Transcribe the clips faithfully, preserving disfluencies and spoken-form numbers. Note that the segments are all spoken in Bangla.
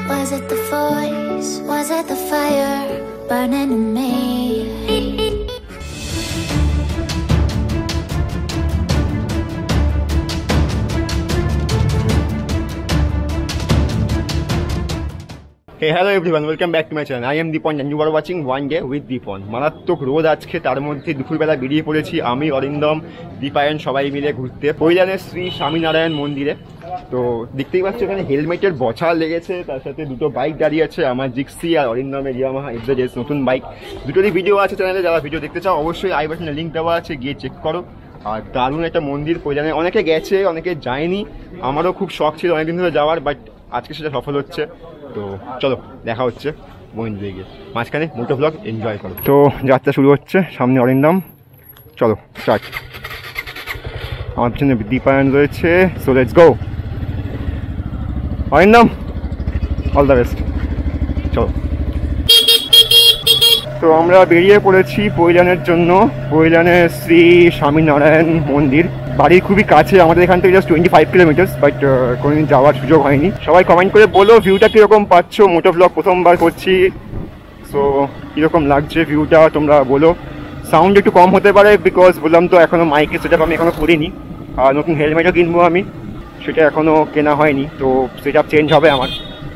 Was it the voice? Was it the fire burning in me? Hey, hello everyone, welcome back to my channel. I am DipAn and you are watching One Day with DipAn. মারাত্মক রোদ আজকে, তার মধ্যে দুপুরবেলা বেরিয়ে পড়েছি আমি, অরিন্দম, দীপায়ন সবাই মিলে ঘুরতে পৈলানের শ্রী স্বামীনারায়ণ মন্দিরে। তো দেখতেই পাচ্ছ এখানে হেলমেটের বছর লেগেছে, তার সাথে দুটো বাইক দাঁড়িয়ে আছে, আমার জিক্সি আর অরিন্দমের ইয়ামাহা এফ জেড এস নতুন বাইক। দুটোরই ভিডিও আছে চ্যানেলে, যারা ভিডিও দেখতে চাও অবশ্যই আই বাটনে লিঙ্ক দেওয়া আছে, গিয়ে চেক করো। আর দারুণ একটা মন্দির পৈলানে, অনেকে গেছে অনেকে যায়নি, আমারও খুব শখ ছিল অনেকদিন ধরে যাওয়ার, বাট আজকে সেটা সফল হচ্ছে। তো চলো দেখা হচ্ছে মন্দিরে গিয়ে, মাঝখানে মোটো ব্লগ এনজয় করো। তো যাত্রা শুরু হচ্ছে, সামনে অরিন্দম, চলো স্টার্ট। আমার পিছনে দীপায়ন রয়েছে, so let's go. Arindam, all the best, চলো। তো আমরা বেরিয়ে পড়েছি পৈলানের জন্য, পৈলানের শ্রী স্বামীনারায়ণ মন্দির। বাড়ির খুবই কাছে আমাদের এখান থেকে, just twenty five kilometres, but কোনোদিন যাওয়ার সুযোগ হয়নি। সবাই কমেন্ট করে বলো ভিউটা কীরকম পাচ্ছ, মোটো ব্লগ প্রথমবার করছি, সো কীরকম লাগছে ভিউটা তোমরা বলো। সাউন্ড একটু কম হতে পারে, বিকজ বললাম তো এখনও মাইকের সেটআপ আমি এখনও করিনি, আর নতুন হেলমেটও কিনবো আমি, সেটা এখনও কেনা হয়নি, তো সেটআপ চেঞ্জ হবে আমার।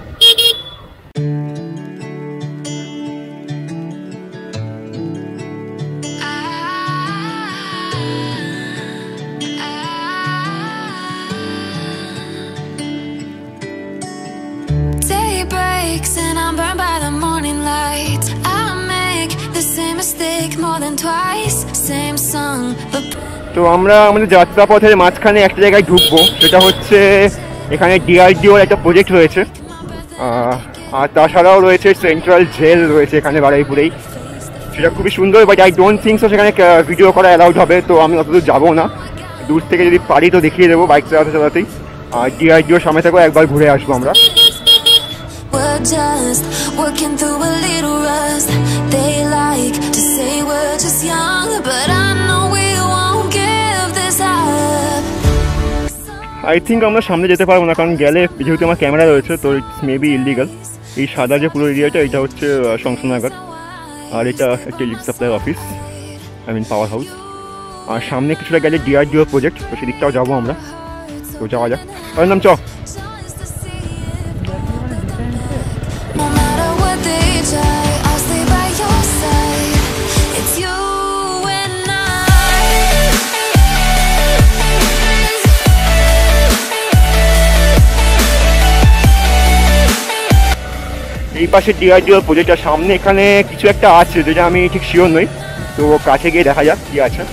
And I'm burned by the morning light. I make the same mistake more than twice. Same song but তো আমরা আমাদের যাত্রা পথের মাঝখানে একটা জায়গায় ঢুকবো, সেটা হচ্ছে এখানে ডিআরডিওর একটা প্রজেক্ট রয়েছে, আর তাছাড়াও রয়েছে সেন্ট্রাল জেল রয়েছে এখানে বারুইপুরেই, সেটা খুবই সুন্দর, but I don't think so সেখানে ভিডিও করা অ্যালাউড হবে, তো আমি অতদূর যাবো না। দূর থেকে যদি পারি তো দেখিয়ে দেবো বাইক চালাতে চালাতেই। আর ডিআরডিওর সামনে থেকেও একবার ঘুরে আসবো আমরা। we're just working through a little rust. They like to say we're just young, but I know we won't give this up. I think আমরা সামনে যেতে পারবো না, কারণ গেলে যেহেতু আমার ক্যামেরা রয়েছে, তো ইটস মেবি ইলিগাল। এই সাদা যে পুরো এরিয়াটা, এটা হচ্ছে শংসনাগার, আর এটা একটা electric supply office, I mean power house. আর সামনে কিছুটা গেলে ডিআরডিও প্রজেক্ট, তো সেদিকটাও যাবো আমরা, তো যাওয়া যাক। আর নাম চ। এই পাশে ডিআরডিও প্রজেক্টের সামনে এখানে কিছু একটা আছে, যেটা আমি ঠিক শিওর নই, তো কাছে গিয়ে দেখা যাক কি আছে।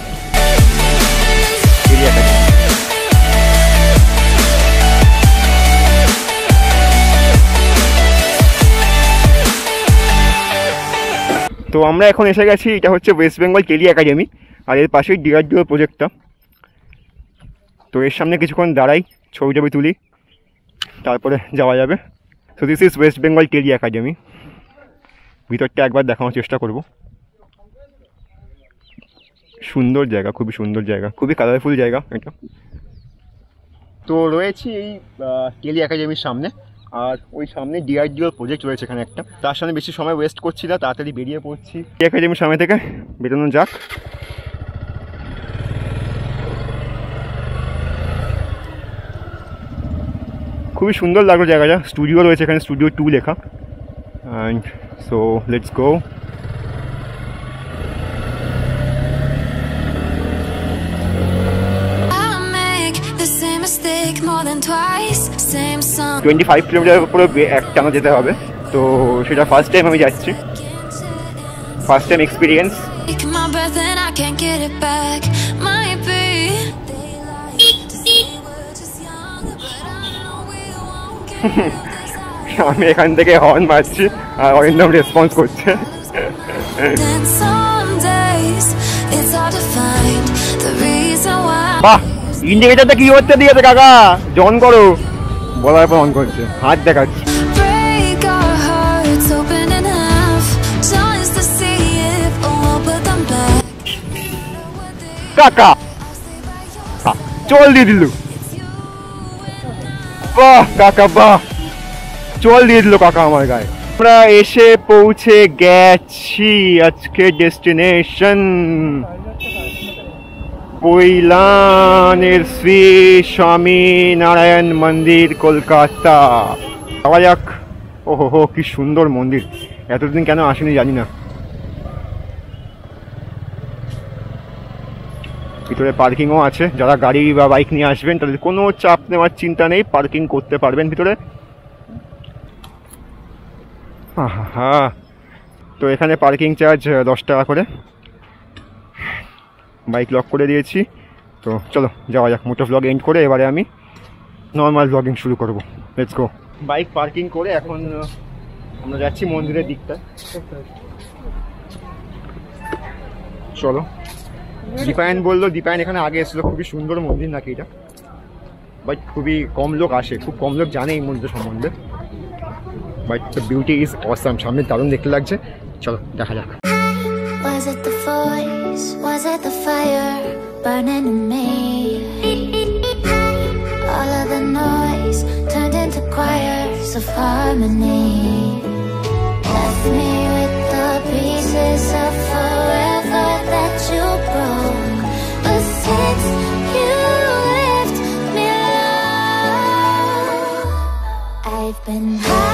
তো আমরা এখন এসে গেছি, এটা হচ্ছে ওয়েস্ট বেঙ্গল টেলি একাডেমি, আর এর পাশেই ডিআরডিও প্রজেক্টটা। তো এর সামনে কিছুক্ষণ দাঁড়াই, ছবি টবি তুলি, তারপরে যাওয়া যাবে। So this is West Bengal tele academy, ভিতরটা একবার দেখানোর চেষ্টা করব। সুন্দর জায়গা, খুবই সুন্দর জায়গা, খুবই কালারফুল জায়গা এটা। তো রয়েছি এই টেলি একাডেমির সামনে, আর ওই সামনে ডিআরডিওর প্রজেক্ট রয়েছে এখানে একটা, তার সামনে বেশি সময় ওয়েস্ট করছি না, তাড়াতাড়ি বেরিয়ে পড়ছি। টেলি একাডেমির সামনে থেকে বেরোনো যাক। খুবই সুন্দর লাগলো জায়গাটা, স্টুডিও রয়েছে এখানে, স্টুডিও টু লেখা। And so let's go. Twenty five kilometre উপরে একটানা যেতে হবে, তো সেটা ফার্স্ট টাইম আমি যাচ্ছি, ফার্স্ট টাইম এক্সপিরিয়েন্স। আমি এখান থেকে হর্ন মারছি আর অরিন্দম রেসপন্স করছে। বাহ, ইন্ডিকেটারটা কি করতে দিয়েছে কাকা, জন করো, বলার পর অন করছে, হাত দেখাচ্ছে। কাকা চল দিয়ে দিল, বাহ কাকা বাহ, জল দিয়ে দিল কাকা আমার গায়ে। আমরা এসে পৌঁছে গেছি আজকে ডেস্টিনেশন পৈলানের শ্রী স্বামীনারায়ণ মন্দির কলকাতা। যাওয়া যাক। ওহো হো কি সুন্দর মন্দির, এতদিন কেন আসেনি জানি না। ভিতরে পার্কিংও আছে, যারা গাড়ি বা বাইক নিয়ে আসবেন তাদের কোনো চাপ নেওয়ার চিন্তা নেই, পার্কিং করতে পারবেন ভিতরে। হ্যাঁ, তো এখানে পার্কিং চার্জ দশ টাকা করে। বাইক লক করে দিয়েছি, তো চলো যাওয়া যাক। মোটো ভ্লগ এন্ড করে এবারে আমি নর্মাল ভ্লগিং শুরু করব। Let's go. বাইক পার্কিং করে এখন আমরা যাচ্ছি মন্দিরের দিকটা। চলো। দীপায়ন বললো, দীপায়ন এখানে আগে এসেছিলো, খুবই সুন্দর মন্দির নাকি এটা, বাট খুবই কম লোক আসে, খুব কম লোক জানে এই মন্দির সম্বন্ধে, but the beauty is awesome. সামনে দারুণ দেখতে লাগছে, চলো দেখা যাক। Was it the voice? Was it the fire burning in me? All of the noise turned into choirs of harmony. Left me with the pieces of forever that you broke. But since you left me alone, I've been high.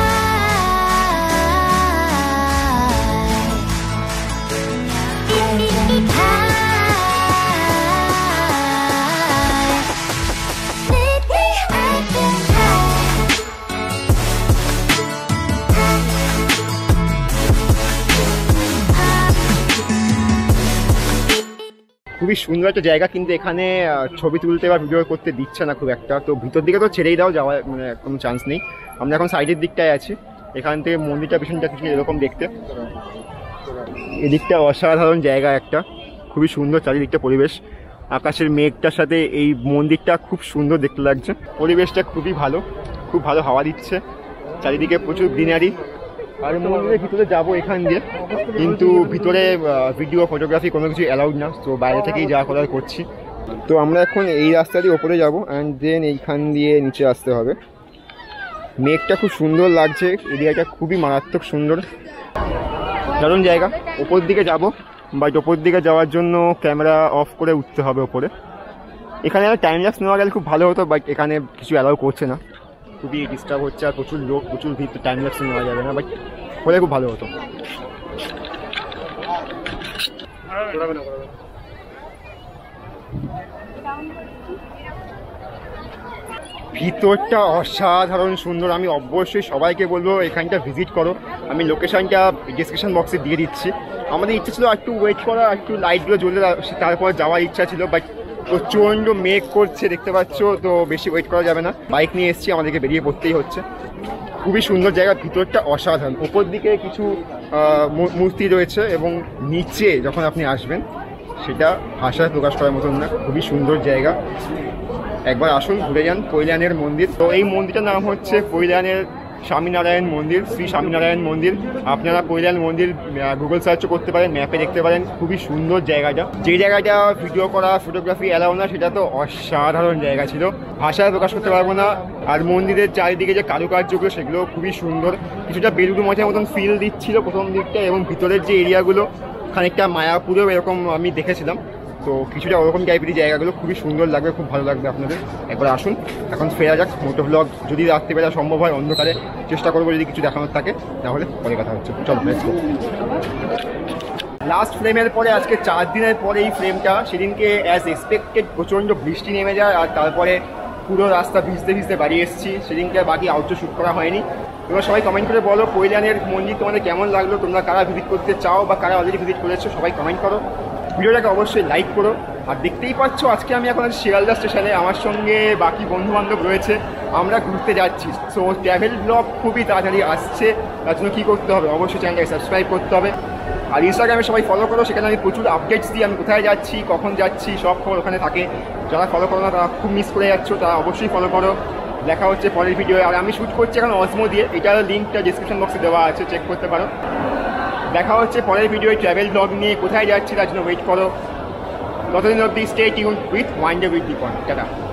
খুবই সুন্দর একটা জায়গা, কিন্তু এখানে ছবি তুলতে বা ভিডিও করতে দিচ্ছে না খুব একটা। তো ভিতর দিকে তো ছেড়েই দাও, যাওয়ার মানে কোনো চান্স নেই। আমরা এখন সাইডের দিকটায় আছি, এখান থেকে মন্দিরটা পিছনটা থেকে এরকম দেখতে। এদিকটা অসাধারণ জায়গা একটা, খুবই সুন্দর চারিদিকটা পরিবেশ, আকাশের মেঘটার সাথে এই মন্দিরটা খুব সুন্দর দেখতে লাগছে। পরিবেশটা খুবই ভালো, খুব ভালো হাওয়া দিচ্ছে, চারিদিকে প্রচুর গ্রিনারি। আর মন্দিরের ভিতরে যাবো এখান দিয়ে, কিন্তু ভিতরে ভিডিও ফটোগ্রাফি কোনো কিছু অ্যালাউড না, তো বাইরে থেকেই যা করার করছি। তো আমরা এখন এই রাস্তা দিয়ে ওপরে যাবো, অ্যান্ড দেন এইখান দিয়ে নিচে আসতে হবে। মেঘটা খুব সুন্দর লাগছে, এরিয়াটা খুবই মারাত্মক সুন্দর, দারুণ জায়গা। ওপর দিকে যাব, বাট ওপর দিকে যাওয়ার জন্য ক্যামেরা অফ করে উঠতে হবে ওপরে। এখানে টাইম ল্যাপস নেওয়া গেলে খুব ভালো হতো, বাট এখানে কিছু অ্যালাউ করছে না, খুবই ডিস্টার্ব হচ্ছে, আর প্রচুর লোক, প্রচুর ভিড়, টাইম ল্যাপস নেওয়া যাবে না, বাট হলে খুব ভালো হতো। ভিতরটা অসাধারণ সুন্দর, আমি অবশ্যই সবাইকে বলবো এখানটা ভিজিট করো। আমি লোকেশনটা ডিসক্রিপশন বক্সে দিয়ে দিচ্ছি। আমাদের ইচ্ছা ছিল একটু ওয়েট করা, একটু লাইটগুলো জ্বলে তারপর যাওয়ার ইচ্ছা ছিল, বাট প্রচণ্ড মেঘ করছে দেখতে পাচ্ছ, তো বেশি ওয়েট করা যাবে না। বাইক নিয়ে এসেছি, আমাদেরকে বেরিয়ে পড়তেই হচ্ছে। খুবই সুন্দর জায়গা, ভিতরটা অসাধারণ। ওপর দিকে কিছু মূর্তি রয়েছে, এবং নিচে যখন আপনি আসবেন সেটা ভাষায় প্রকাশ করার মতন না, খুবই সুন্দর জায়গা। একবার আসুন, ঘুরে যান পৈলানের মন্দির। তো এই মন্দিরটার নাম হচ্ছে পৈলানের স্বামীনারায়ণ মন্দির, শ্রী স্বামীনারায়ণ মন্দির। আপনারা পৈলান মন্দির গুগল সার্চও করতে পারেন, ম্যাপে দেখতে পারেন। খুবই সুন্দর জায়গাটা, যে জায়গাটা ভিডিও করা ফটোগ্রাফি অ্যালাউ না, সেটা তো অসাধারণ জায়গা ছিল, ভাষায় প্রকাশ করতে পারবো না। আর মন্দিরের চারিদিকে যে কারুকার্যগুলো সেগুলো খুবই সুন্দর, কিছুটা বেলুড় মঠের মতন ফিল দিচ্ছিল প্রথম দিকটা, এবং ভিতরের যে এরিয়াগুলো খানিকটা মায়াপুরেও এরকম আমি দেখেছিলাম। তো কিছুটা ওরকম টাইপেরই জায়গাগুলো খুবই সুন্দর লাগবে, খুব ভালো লাগবে আপনাদের। একবার আসুন, এখন ফেরা যাক। মোটো ভ্লগ যদি রাত্রিবেলা সম্ভব হয়, অন্ধকারে চেষ্টা করবো যদি কিছু দেখানোর থাকে, তাহলে পরে কথা হচ্ছে। চলো লেটস গো। লাস্ট ফ্রেমের পরে আজকে চার দিনের পরে এই ফ্রেমটা, সেদিনকে অ্যাজ এক্সপেক্টেড প্রচণ্ড বৃষ্টি নেমে যায়, আর তারপরে পুরো রাস্তা ভিজতে ভিজতে বাড়ি এসেছি। সেদিনকে বাকি আউটডোর শ্যুট করা হয়নি। তোমরা সবাই কমেন্ট করে বলো পৈলানের মন্দির তোমাদের কেমন লাগলো, তোমরা কারা ভিজিট করতে চাও বা কারা অলরেডি ভিজিট করেছো, সবাই কমেন্ট করো। ভিডিওটাকে অবশ্যই লাইক করো। আর দেখতেই পাচ্ছ আজকে আমি এখন শিয়ালদা স্টেশনে, আমার সঙ্গে বাকি বন্ধুবান্ধব রয়েছে, আমরা ঘুরতে যাচ্ছি। সো ট্রাভেল ব্লগ খুবই তাড়াতাড়ি আসছে, তার জন্য কী করতে হবে, অবশ্যই চ্যানেলটাকে সাবস্ক্রাইব করতে হবে। আর ইনস্টাগ্রামে সবাই ফলো করো, সেখানে আমি প্রচুর আপডেটস দিই, আমি কোথায় যাচ্ছি, কখন যাচ্ছি, সব খবর ওখানে থাকে। যারা ফলো করো না তারা খুব মিস করে যাচ্ছ, তারা অবশ্যই ফলো করো। দেখা হচ্ছে পরের ভিডিও। আর আমি শ্যুট করছি এখন অসমো দিয়ে, এটার লিঙ্কটা ডিসক্রিপশন বক্সে দেওয়া আছে, চেক করতে পারো। দেখা হচ্ছে পরের ভিডিও ট্রাভেল ব্লগ নিয়ে, কোথায় যাচ্ছি তার জন্য ওয়েট করো। ততদিন অবধি stay tuned with one day with Dipan. Tata.